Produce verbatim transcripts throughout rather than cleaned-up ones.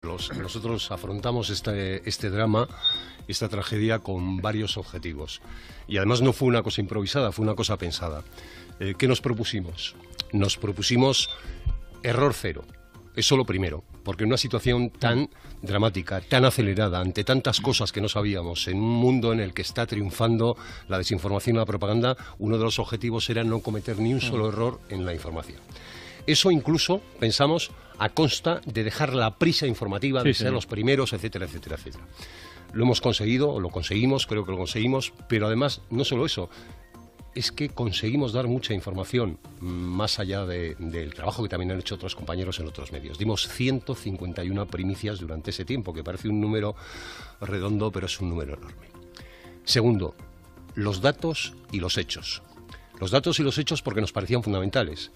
Los, nosotros afrontamos este, este drama, esta tragedia, con varios objetivos. Y además no fue una cosa improvisada, fue una cosa pensada. Eh, ¿Qué nos propusimos? Nos propusimos error cero. Eso lo primero, porque en una situación tan dramática, tan acelerada, ante tantas cosas que no sabíamos, en un mundo en el que está triunfando la desinformación y la propaganda, uno de los objetivos era no cometer ni un solo error en la información. Eso incluso, pensamos, a costa de dejar la prisa informativa, de sí, ser sí. los primeros, etcétera, etcétera, etcétera. Lo hemos conseguido, o lo conseguimos, creo que lo conseguimos, pero además, no solo eso, es que conseguimos dar mucha información, más allá de, del trabajo que también han hecho otros compañeros en otros medios. Dimos ciento cincuenta y una primicias durante ese tiempo, que parece un número redondo, pero es un número enorme. Segundo, los datos y los hechos. Los datos y los hechos porque nos parecían fundamentales.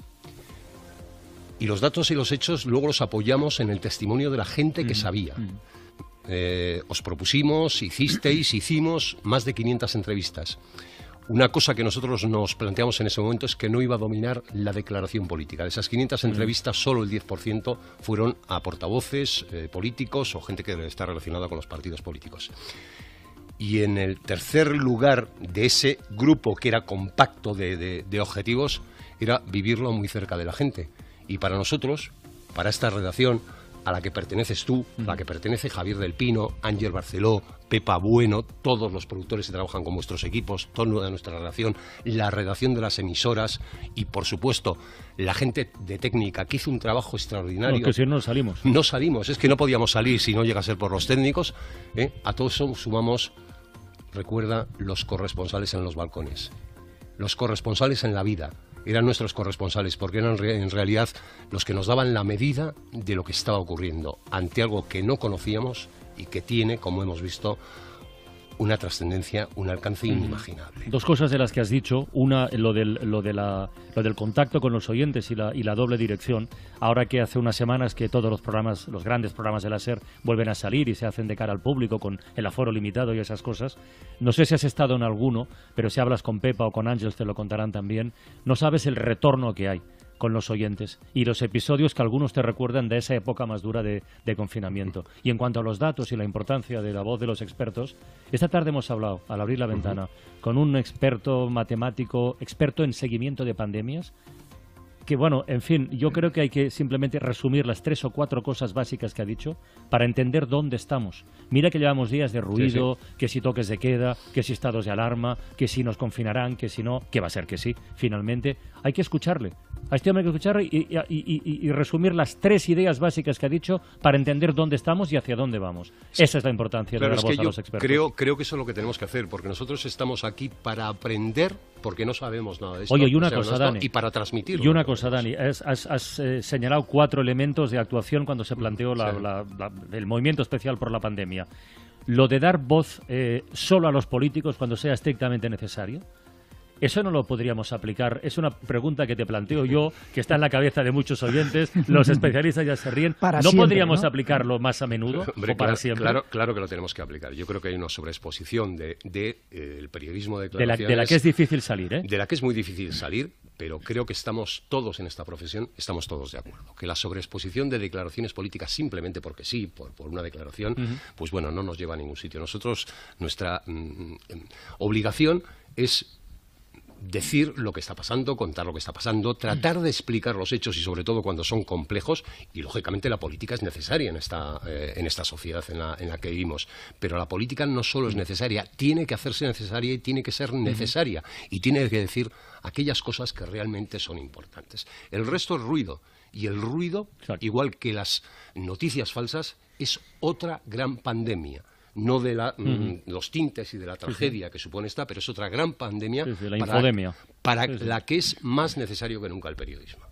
Y los datos y los hechos luego los apoyamos en el testimonio de la gente que sabía. Eh, os propusimos, hicisteis, hicimos más de quinientas entrevistas. Una cosa que nosotros nos planteamos en ese momento es que no iba a dominar la declaración política. De esas quinientas entrevistas, solo el diez por ciento fueron a portavoces eh, políticos o gente que está relacionada con los partidos políticos. Y en el tercer lugar de ese grupo, que era compacto de, de, de objetivos, era vivirlo muy cerca de la gente. Y para nosotros, para esta redacción, a la que perteneces tú, a la que pertenece Javier del Pino, Ángel Barceló, Pepa Bueno, todos los productores que trabajan con vuestros equipos, toda nuestra redacción, la redacción de las emisoras y, por supuesto, la gente de técnica que hizo un trabajo extraordinario. No, que si no salimos. No salimos, es que no podíamos salir si no llega a ser por los técnicos. ¿eh? A todo eso sumamos, recuerda, los corresponsales en los balcones, los corresponsales en la vida. Eran nuestros corresponsales, porque eran en realidad los que nos daban la medida de lo que estaba ocurriendo ante algo que no conocíamos y que tiene, como hemos visto, una trascendencia, un alcance inimaginable. Dos cosas de las que has dicho. Una, lo del, lo de la, lo del contacto con los oyentes y la, y la doble dirección. Ahora que hace unas semanas que todos los programas, los grandes programas de la SER vuelven a salir y se hacen de cara al público con el aforo limitado y esas cosas. No sé si has estado en alguno, pero si hablas con Pepa o con Ángel te lo contarán también. No sabes el retorno que hay con los oyentes y los episodios que algunos te recuerdan de esa época más dura de, de confinamiento. Y en cuanto a los datos y la importancia de la voz de los expertos, esta tarde hemos hablado, al abrir la ventana, uh-huh. con un experto matemático, experto en seguimiento de pandemias, que bueno, en fin, yo creo que hay que simplemente resumir las tres o cuatro cosas básicas que ha dicho para entender dónde estamos. Mira que llevamos días de ruido, sí, sí. que si toques de queda, que si estados de alarma, que si nos confinarán, que si no, que va a ser que sí, finalmente. Hay que escucharle. A este hombre hay que escucharle y, y, y, y resumir las tres ideas básicas que ha dicho para entender dónde estamos y hacia dónde vamos. Sí. Esa es la importancia claro, de dar voz a los expertos. Creo, creo que eso es lo que tenemos que hacer, porque nosotros estamos aquí para aprender, porque no sabemos nada de esto. Oye, y una no cosa, Dani. Y para transmitirlo. Y una cosa, Dani. Has, has, has eh, señalado cuatro elementos de actuación cuando se planteó la, sí. la, la, el movimiento especial por la pandemia. Lo de dar voz eh, solo a los políticos cuando sea estrictamente necesario. ¿Eso no lo podríamos aplicar? Es una pregunta que te planteo yo, que está en la cabeza de muchos oyentes. Los especialistas ya se ríen. Para ¿No siempre, podríamos ¿no? aplicarlo más a menudo Hombre, o para claro, siempre? Claro, claro que lo tenemos que aplicar. Yo creo que hay una sobreexposición de, de, eh, el periodismo de declaraciones. De la, de la que es difícil salir, ¿eh? De la que es muy difícil salir, pero creo que estamos todos en esta profesión, estamos todos de acuerdo. Que la sobreexposición de declaraciones políticas simplemente porque sí, por, por una declaración, uh-huh. pues bueno, no nos lleva a ningún sitio. Nosotros, nuestra mm, obligación es decir lo que está pasando, contar lo que está pasando, tratar de explicar los hechos y sobre todo cuando son complejos, y lógicamente la política es necesaria en esta, eh, en esta sociedad en la, en la que vivimos, pero la política no solo es necesaria, tiene que hacerse necesaria y tiene que ser necesaria y tiene que decir aquellas cosas que realmente son importantes. El resto es ruido, y el ruido, Exacto. igual que las noticias falsas, es otra gran pandemia. No de la, uh-huh. los tintes y de la tragedia sí, sí. que supone esta, pero es otra gran pandemia sí, sí, la para, infodemia. para sí, sí. la que es más necesario que nunca el periodismo.